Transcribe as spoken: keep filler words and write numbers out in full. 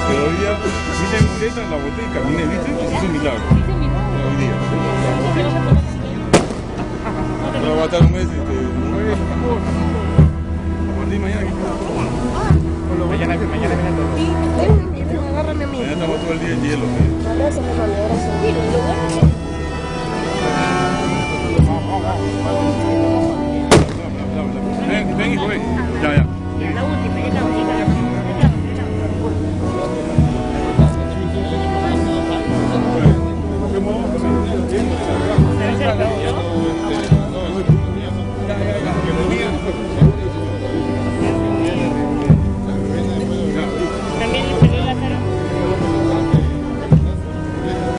Pero hoy día vine en muleta, la boté y caminé, ¿viste? Y hice un milagro. Hoy día. No va a estar un mes, este, a partir de mañana. Mañana, mañana viene todo. Mañana estamos todo el día en hielo. Ven, ven, hijo, ven. Ya, ya. La última, ya la última. ¿Cómo?